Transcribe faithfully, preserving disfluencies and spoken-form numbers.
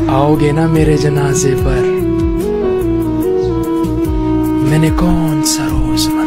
आओगे ना मेरे जनाजे पर, मैंने कौन सा रोज मना।